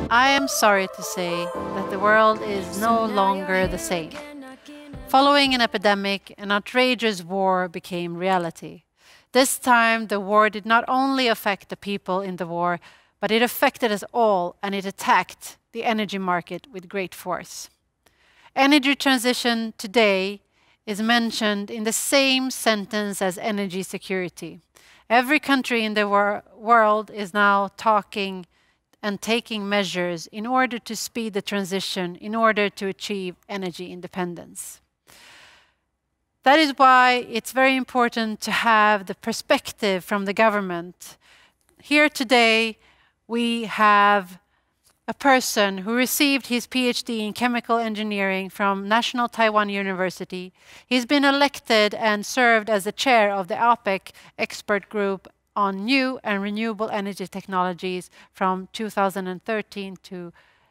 I am sorry to say that the world is no longer the same. Following an epidemic, an outrageous war became reality. This time, the war did not only affect the people in the war, but it affected us all, and it attacked the energy market with great force. Energy transition today is mentioned in the same sentence as energy security. Every country in the world is now talking and taking measures in order to speed the transition, in order to achieve energy independence. That is why it's very important to have the perspective from the government. Here today, we have a person who received his Ph.D. in chemical engineering from National Taiwan University. He's been elected and served as the chair of the APEC Expert Group on New and Renewable Energy Technologies from 2013 to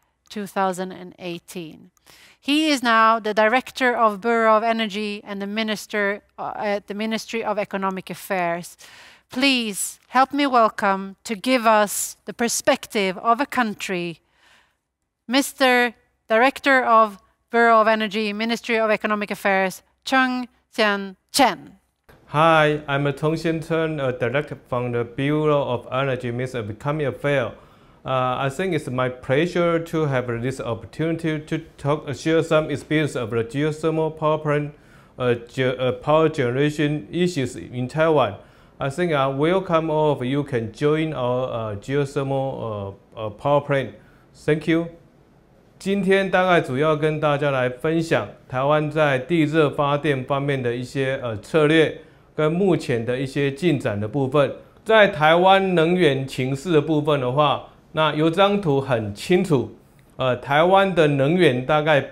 2018. He is now the Director of Bureau of Energy and the Minister at the Ministry of Economic Affairs. Please help me welcome, to give us the perspective of a country, Mr. Director of Bureau of Energy, Ministry of Economic Affairs, Chung-Hsien Chen. Hi, I'm Chung-Hsien Chen, a director from the Bureau of Energy, Ministry of Economic Affairs. I think it's my pleasure to have this opportunity to share some experience of the geothermal power plant, power generation issues in Taiwan. I think I welcome all of you can join our geothermal power plant. Thank you. 今天大概主要跟大家来分享台湾在地热发电方面的一些策略跟目前的一些进展的部分。在台湾能源情势的部分的话，那有张图很清楚，台湾的能源大概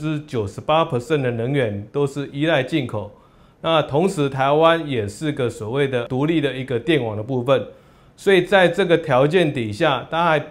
98%的能源都是依赖进口。那同时台湾也是个所谓的独立的一个电网的部分。所以在这个条件底下，大概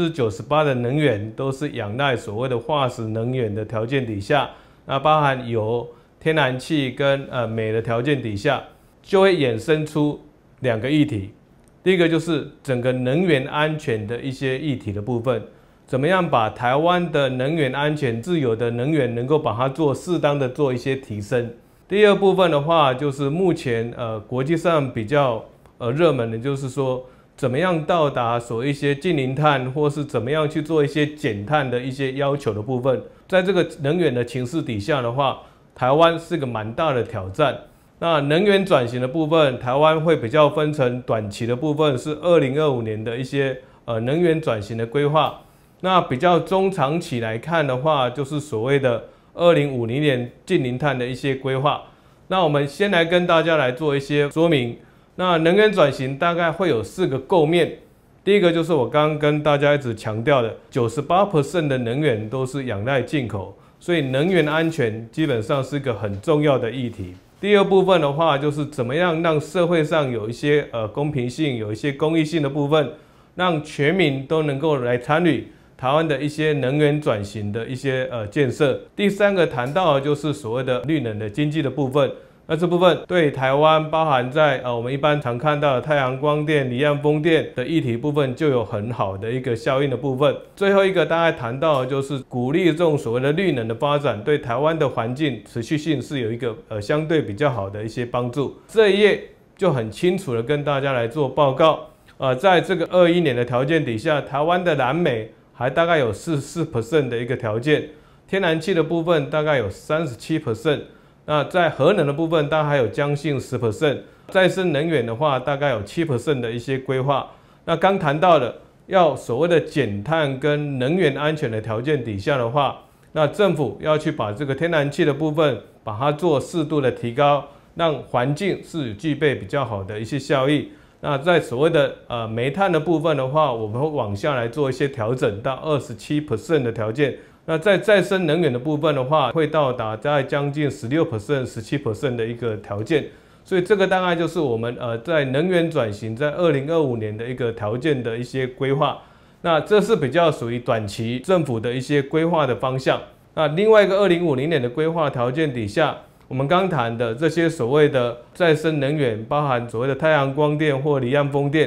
98%的能源都是仰赖所谓的化石能源的条件底下，那包含油、天然气跟煤的条件底下，就会衍生出两个议题。第一个就是整个能源安全的一些议题的部分，怎么样把台湾的能源安全、自有的能源能够把它做适当的做一些提升。第二部分的话，就是目前国际上比较热门的就是说，怎么样到达所谓一些净零碳，或是怎么样去做一些减碳的一些要求的部分。在这个能源的情势底下的话，台湾是个蛮大的挑战。那能源转型的部分，台湾会比较分成短期的部分是2025年的一些能源转型的规划。那比较中长期来看的话，就是所谓的2050年净零碳的一些规划。那我们先来跟大家来做一些说明。那能源转型大概会有4个构面。第一个就是我刚刚跟大家一直强调的 ，98% 的能源都是仰赖进口，所以能源安全基本上是个很重要的议题。第二部分的话，就是怎么样让社会上有一些公平性、有一些公益性的部分，让全民都能够来参与台湾的一些能源转型的一些建设。第三个谈到的就是所谓的绿能的经济的部分。那这部分对台湾包含在我们一般常看到的太阳光电、离岸风电的议题部分，就有很好的一个效应的部分。最后一个大概谈到的就是鼓励这种所谓的绿能的发展，对台湾的环境持续性是有一个相对比较好的一些帮助。这一页就很清楚的跟大家来做报告。在这个21年的条件底下，台湾的燃煤还大概有44% 的一个条件，天然气的部分大概有37%。那在核能的部分，大概还有将近10%，再生能源的话，大概有7% 的一些规划。那刚谈到的，要所谓的减碳跟能源安全的条件底下的话，那政府要去把这个天然气的部分，把它做适度的提高，让环境是具备比较好的一些效益。那在所谓的煤炭的部分的话，我们会往下来做一些调整到27% 的条件。那在再生能源的部分的话，会到达在将近16%、17% 的一个条件，所以这个大概就是我们在能源转型在2025年的一个条件的一些规划。那这是比较属于短期政府的一些规划的方向。那另外一个2050年的规划条件底下，我们刚谈的这些所谓的再生能源，包含所谓的太阳光电或离岸风电，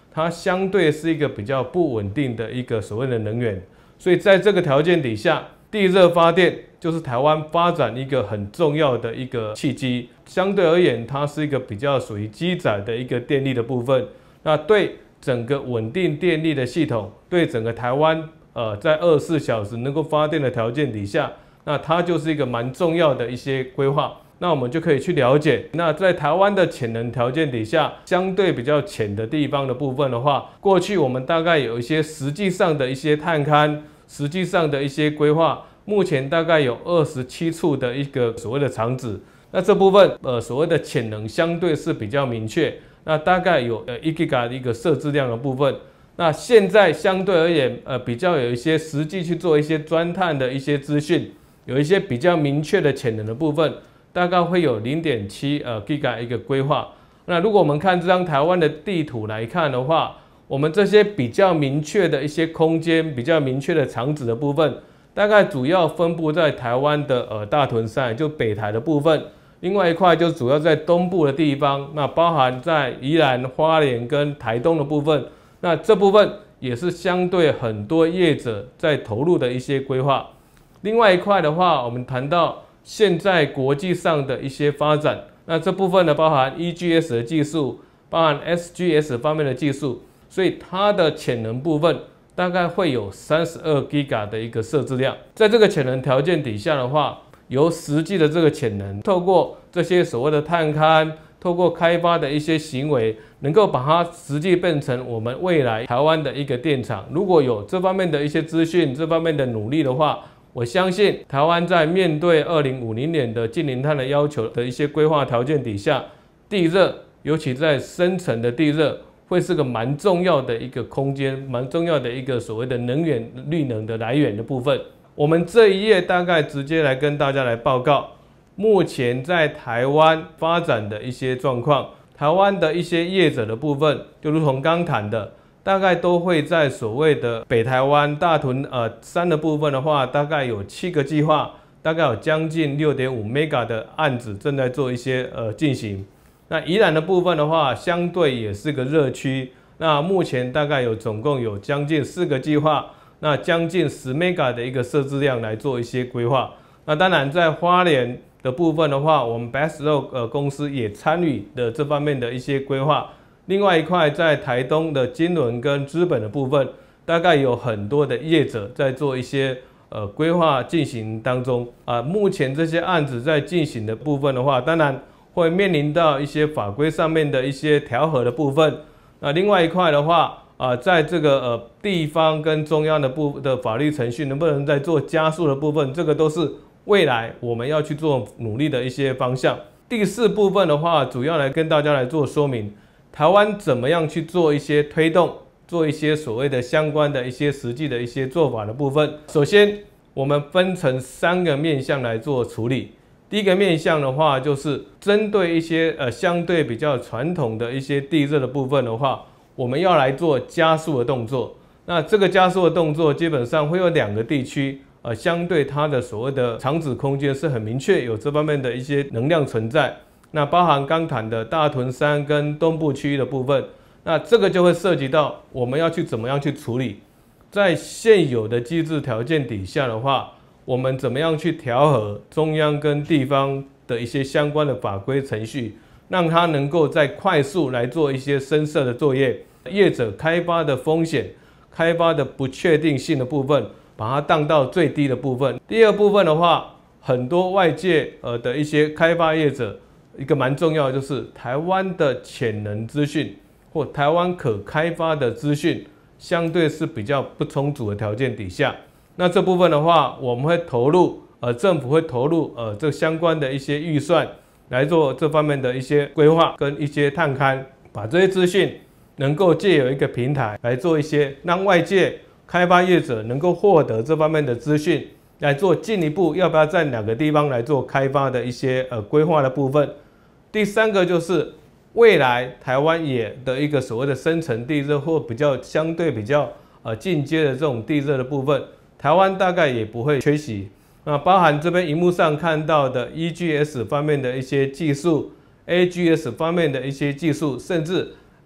它相对是一个比较不稳定的一个所谓的能源。所以在这个条件底下，地热发电就是台湾发展一个很重要的一个契机。相对而言，它是一个比较属于基载的一个电力的部分。那对整个稳定电力的系统，对整个台湾在24小时能够发电的条件底下，那它就是一个蛮重要的一些规划。那我们就可以去了解，那在台湾的潜能条件底下，相对比较浅的地方的部分的话，过去我们大概有一些实际上的一些探勘，实际上的一些规划，目前大概有27处的一个所谓的厂址。那这部分所谓的潜能相对是比较明确，那大概有1 GW 的一个设置量的部分。那现在相对而言，比较有一些实际去做一些钻探的一些资讯，有一些比较明确的潜能的部分。大概会有0.7 Giga 一个规划。那如果我们看这张台湾的地图来看的话，我们这些比较明确的一些空间、比较明确的厂址的部分，大概主要分布在台湾的大屯山，就北台的部分。另外一块就主要在东部的地方，那包含在宜兰、花莲跟台东的部分。那这部分也是相对很多业者在投入的一些规划。另外一块的话，我们谈到现在国际上的一些发展，那这部分呢，包含 EGS 的技术，包含 SGS 方面的技术，所以它的潜能部分大概会有32 Giga 的一个设置量。在这个潜能条件底下的话，由实际的这个潜能，透过这些所谓的探勘，透过开发的一些行为，能够把它实际变成我们未来台湾的一个电厂。如果有这方面的一些资讯，这方面的努力的话，我相信台湾在面对2050年的净零碳的要求的一些规划条件底下，地热，尤其在深层的地热，会是个蛮重要的一个空间，蛮重要的一个所谓的能源绿能的来源的部分。我们这一页大概直接来跟大家来报告，目前在台湾发展的一些状况，台湾的一些业者的部分，就如同刚谈的。大概都会在所谓的北台湾大屯山的部分的话，大概有7个计划，大概有将近6.5 Mega 的案子正在做一些进行。那宜兰的部分的话，相对也是个热区。那目前大概总共有将近4个计划，那将近10 Mega 的一个设置量来做一些规划。那当然在花莲的部分的话，我们 Bestro 公司也参与的这方面的一些规划。另外一块在台东的金轮跟资本的部分，大概有很多的业者在做一些规划进行当中目前这些案子在进行的部分的话，当然会面临到一些法规上面的一些调和的部分。那另外一块的话在这个地方跟中央的法律程序能不能在做加速的部分，这个都是未来我们要去做努力的一些方向。第4部分的话，主要来跟大家来做说明。台湾怎么样去做一些推动，做一些所谓的相关的一些实际的一些做法的部分。首先，我们分成3个面向来做处理。第一个面向的话，就是针对一些相对比较传统的一些地热的部分的话，我们要来做加速的动作。那这个加速的动作基本上会有2个地区，相对它的所谓的厂址空间是很明确，有这方面的一些能量存在。那包含刚谈的大屯山跟东部区域的部分，那这个就会涉及到我们要去怎么样去处理，在现有的机制条件底下的话，我们怎么样去调和中央跟地方的一些相关的法规程序，让它能够在快速来做一些深设的作业，业者开发的风险、开发的不确定性的部分，把它降到最低的部分。第2部分的话，很多外界的一些开发业者。一个蛮重要的就是台湾的潜能资讯或台湾可开发的资讯，相对是比较不充足的条件底下，那这部分的话，我们会投入政府会投入这相关的一些预算来做这方面的一些规划跟一些探勘，把这些资讯能够借由一个平台来做一些让外界开发业者能够获得这方面的资讯，来做进一步要不要在哪个地方来做开发的一些规划的部分。第3个就是未来台湾也的一个所谓的深层地热或相对比较进阶的这种地热的部分，台湾大概也不会缺席。那包含这边荧幕上看到的 EGS 方面的一些技术，AGS 方面的一些技术，甚至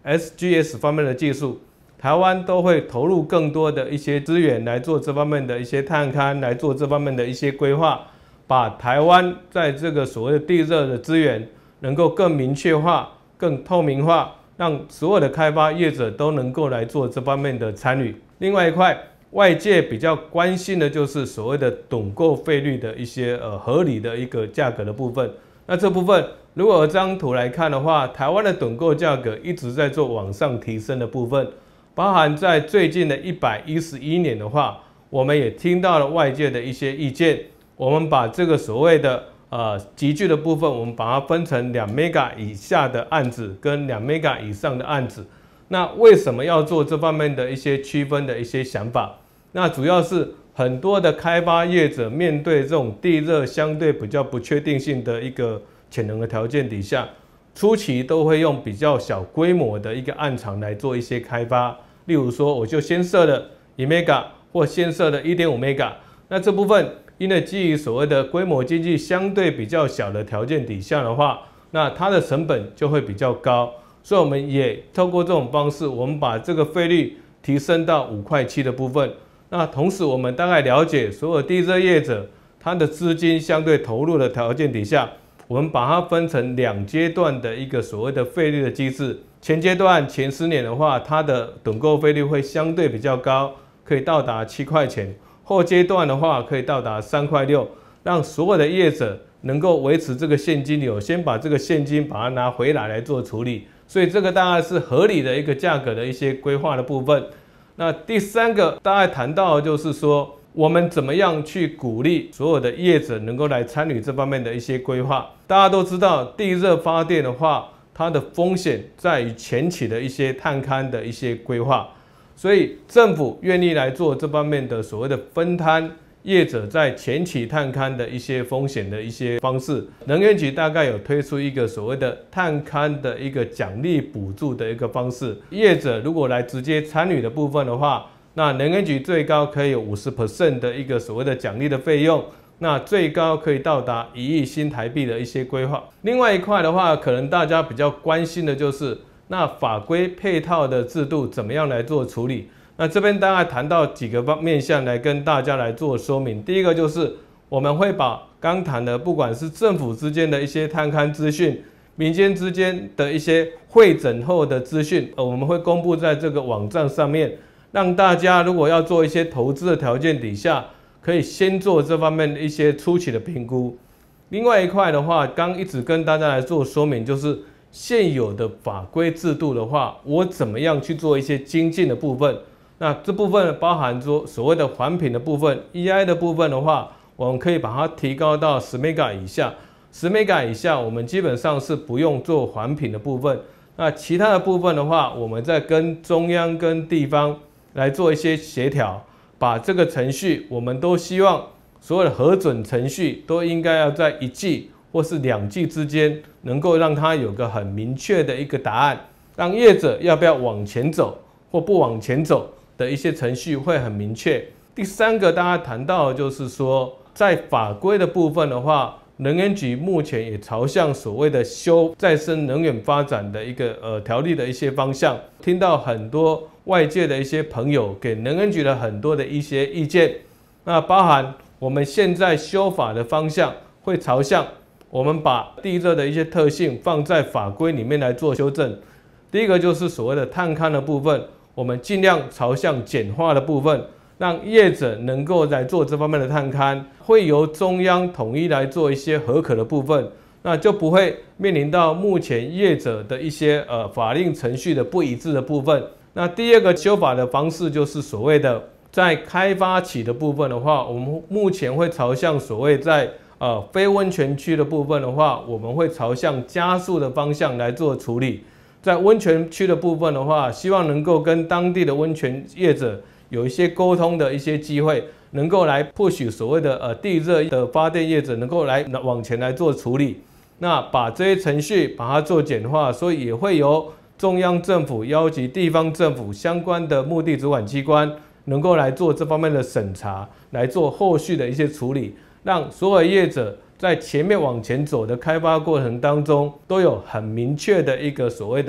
SGS 方面的技术，台湾都会投入更多的一些资源来做这方面的一些探勘，来做这方面的一些规划，把台湾在这个所谓的地热的资源能够更明确化、更透明化，让所有的开发业者都能够来做这方面的参与。另外一块，外界比较关心的就是所谓的趸购费率的一些合理的一个价格的部分。那这部分如果这张图来看的话，台湾的趸购价格一直在做往上提升的部分，包含在最近的111年的话，我们也听到了外界的一些意见，我们把这个所谓的集聚的部分，我们把它分成2 mega 以下的案子跟2 mega 以上的案子。那为什么要做这方面的一些区分的一些想法？那主要是很多的开发业者面对这种地热相对比较不确定性的一个潜能的条件底下，初期都会用比较小规模的一个案场来做一些开发。例如说，我就先设了1 mega 或先设了1.5 mega。那这部分因为基于所谓的规模经济相对比较小的条件底下的话，那它的成本就会比较高。所以我们也透过这种方式，我们把这个费率提升到5.7块的部分。那同时，我们大概了解所有地热业者它的资金相对投入的条件底下，我们把它分成2阶段的一个所谓的费率的机制。前阶段前10年的话，它的趸购费率会相对比较高，可以到达7块钱。后阶段的话，可以到达3.6块，让所有的业者能够维持这个现金流，先把这个现金把它拿回来做处理。所以这个大概是合理的一个价格的一些规划的部分。那第3个大概谈到的就是说，我们怎么样去鼓励所有的业者能够来参与这方面的一些规划。大家都知道，地热发电的话，它的风险在于前期的一些探勘的一些规划，所以政府愿意来做这方面的所谓的分摊业者在前期探勘的一些风险的一些方式。能源局大概有推出一个所谓的探勘的一个奖励补助的一个方式，业者如果来直接参与的部分的话，那能源局最高可以有 50% 的一个所谓的奖励的费用，那最高可以到达1亿新台币的一些规划。另外一块的话，可能大家比较关心的就是那法规配套的制度怎么样来做处理。那这边大概谈到几个面向来跟大家来做说明。第一个就是我们会把刚谈的不管是政府之间的一些探勘资讯，民间之间的一些汇整后的资讯，我们会公布在这个网站上面，让大家如果要做一些投资的条件底下，可以先做这方面的一些初期的评估。另外一块的话，刚一直跟大家来做说明，就是现有的法规制度的话，我怎么样去做一些精进的部分。那这部分包含说所谓的环评的部分 ，EI 的部分的话，我们可以把它提高到10 mega 以下。10 mega 以下，我们基本上是不用做环评的部分。那其他的部分的话，我们再跟中央跟地方来做一些协调，把这个程序，我们都希望所有的核准程序都应该要在1季或是2季之间，能够让它有个很明确的一个答案，让业者要不要往前走或不往前走的一些程序会很明确。第3个大家谈到的就是说，在法规的部分的话，能源局目前也朝向所谓的修再生能源发展的一个条例的一些方向，听到很多外界的一些朋友给能源局的很多的一些意见。那包含我们现在修法的方向会朝向我们把地热的一些特性放在法规里面来做修正。第一个就是所谓的探勘的部分，我们尽量朝向简化的部分，让业者能够来做这方面的探勘，会由中央统一来做一些核可的部分，那就不会面临到目前业者的一些法令程序的不一致的部分。那第2个修法的方式就是所谓的在开发期的部分的话，我们目前会朝向所谓在非温泉区的部分的话，我们会朝向加速的方向来做处理。在温泉区的部分的话，希望能够跟当地的温泉业者有一些沟通的一些机会，能够来 push 所谓的地热的发电业者能够来往前来做处理。那把这些程序把它做简化，所以也会由中央政府邀集地方政府相关的目的主管机关能够来做这方面的审查，来做后续的一些处理，让所有业者在前面往前走的开发过程当中，都有很明确的一个所谓的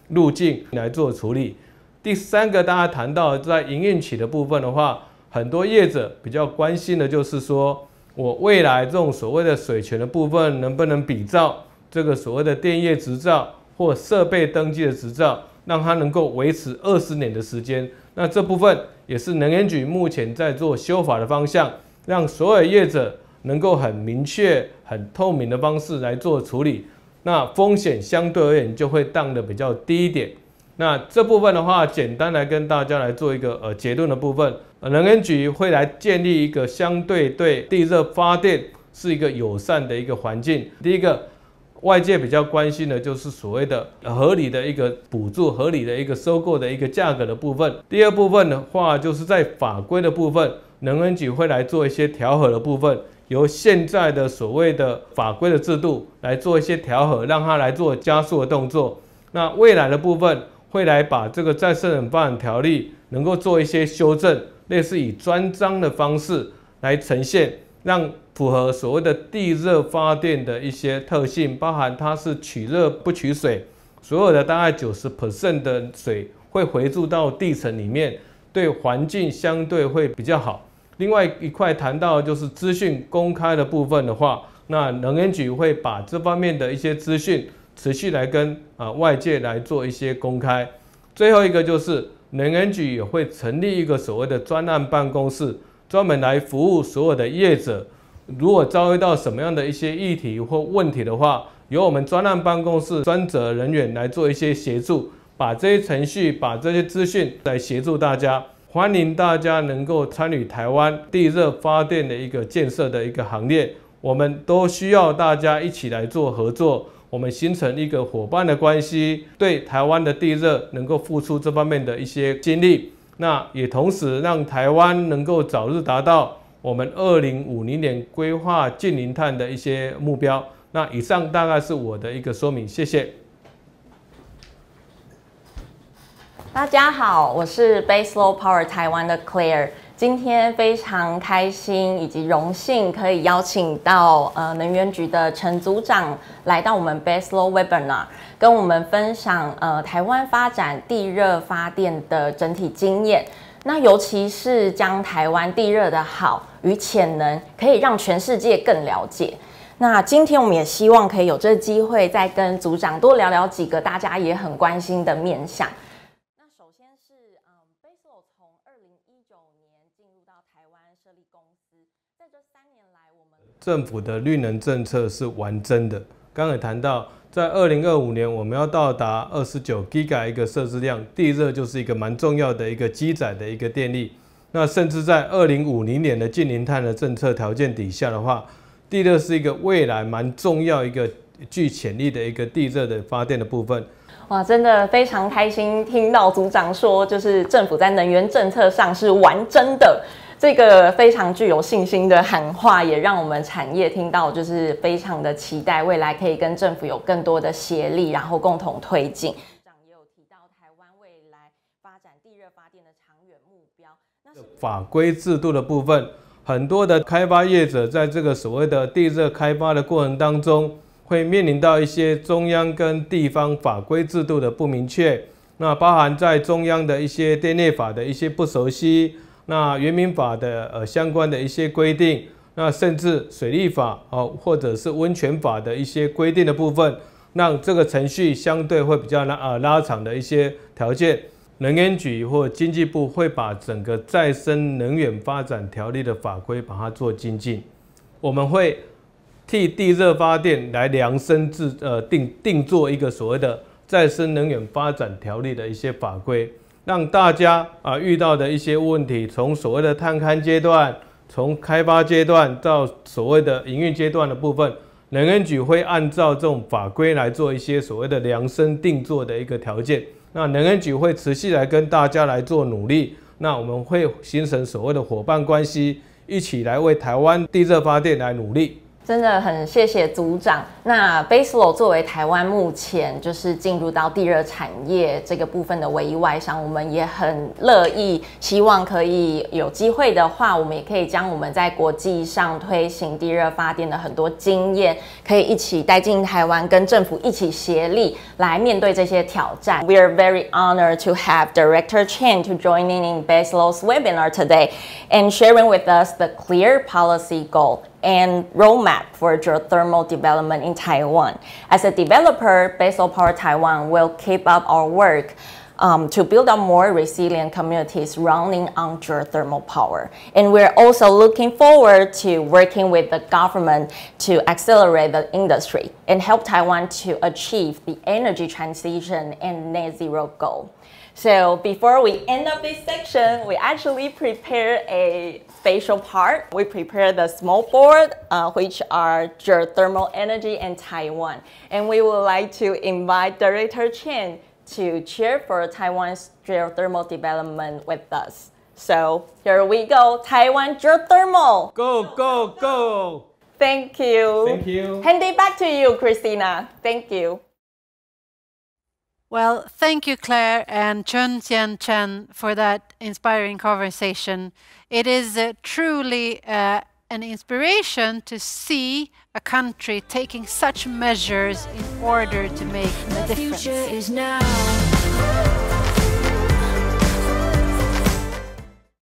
路径来做处理。第三个，大家谈到在营运期的部分的话，很多业者比较关心的就是说，我未来这种所谓的水权的部分能不能比照这个所谓的电业执照或设备登记的执照，让它能够维持20年的时间。那这部分也是能源局目前在做修法的方向，让所有业者能够很明确、很透明的方式来做处理，那风险相对而言就会降得比较低一点。那这部分的话，简单来跟大家来做一个结论的部分。能源局会来建立一个相对对地热发电是一个友善的一个环境。第一个，外界比较关心的就是所谓的合理的一个补助、合理的一个收购的一个价格的部分。第二部分的话，就是在法规的部分，能源局会来做一些调和的部分，由现在的所谓的法规的制度来做一些调和，让它来做加速的动作。那未来的部分会来把这个再生能源发展条例能够做一些修正，类似以专章的方式来呈现，让符合所谓的地热发电的一些特性，包含它是取热不取水，所有的大概90% 的水会回注到地层里面，对环境相对会比较好。另外一块谈到就是资讯公开的部分的话，那能源局会把这方面的一些资讯持续来跟外界来做一些公开。最后一个就是能源局也会成立一个所谓的专案办公室，专门来服务所有的业者。如果遭遇到什么样的一些议题或问题的话，由我们专案办公室专责人员来做一些协助，把这些程序、把这些资讯来协助大家。欢迎大家能够参与台湾地热发电的一个建设的一个行列，我们都需要大家一起来做合作，我们形成一个伙伴的关系，对台湾的地热能够付出这方面的一些精力，那也同时让台湾能够早日达到我们2050年规划净零碳的一些目标。那以上大概是我的一个说明，谢谢。 大家好，我是 Baseload Power 台湾的 Claire。今天非常开心以及荣幸可以邀请到能源局的陈组长来到我们 Baseload Webinar， 跟我们分享台湾发展地热发电的整体经验。那尤其是将台湾地热的好与潜能，可以让全世界更了解。那今天我们也希望可以有这个机会，再跟组长多聊聊几个大家也很关心的面向。那首先是Baseload 从2019年进入到台湾设立公司，在这3年来，我们政府的绿能政策是完整的。刚才谈到，在2025年我们要到达29 Giga 一个设置量，地热就是一个蛮重要的一个基载的一个电力。那甚至在2050年的净零碳的政策条件底下的话，地热是一个未来蛮重要一个具潜力的一个地热的发电的部分。 哇，真的非常开心听到组长说，就是政府在能源政策上是玩真的。这个非常具有信心的喊话，也让我们产业听到，就是非常的期待未来可以跟政府有更多的协力，然后共同推进。组长也有提到台湾未来发展地热发电的长远目标。那法规制度的部分，很多的开发业者在这个所谓的地热开发的过程当中，会面临到一些中央跟地方法规制度的不明确，那包含在中央的一些电业法的一些不熟悉。那原民法的相关的一些规定，那甚至水利法或者是温泉法的一些规定的部分，让这个程序相对会比较拉长的一些条件。能源局或经济部会把整个再生能源发展条例的法规把它做精进，我们会替地热发电来量身定做一个所谓的再生能源发展条例的一些法规。让大家遇到的一些问题，从所谓的探勘阶段，从开发阶段到所谓的营运阶段的部分，能源局会按照这种法规来做一些所谓的量身定做的一个条件。那能源局会持续来跟大家来做努力，那我们会形成所谓的伙伴关系，一起来为台湾地热发电来努力。 真的很谢谢组长。那 Baselo 作为台湾目前就是进入到地热产业这个部分的唯一外商，我们也很乐意，希望可以有机会的话，我们也可以将我们在国际上推行地热发电的很多经验，可以一起带进台湾，跟政府一起协力来面对这些挑战。We are very honored to have Director Chen to join in Baselo's webinar today and sharing with us the clear policy goal and roadmap for geothermal development in Taiwan. As a developer, Baselo Power Taiwan will keep up our work to build up more resilient communities running on geothermal power. And we're also looking forward to working with the government to accelerate the industry and help Taiwan to achieve the energy transition and net zero goal. So before we end up this section, we actually prepare a special part. We prepare the small board, which are geothermal energy in Taiwan. And we would like to invite Director Chen to cheer for Taiwan's geothermal development with us. So here we go, Taiwan geothermal. Go, go, go. Thank you. Thank you. Hand it back to you, Christina. Thank you. Well, thank you, Claire and Chung-Hsien Chen, for that inspiring conversation. It is truly an inspiration to see a country taking such measures in order to make a difference.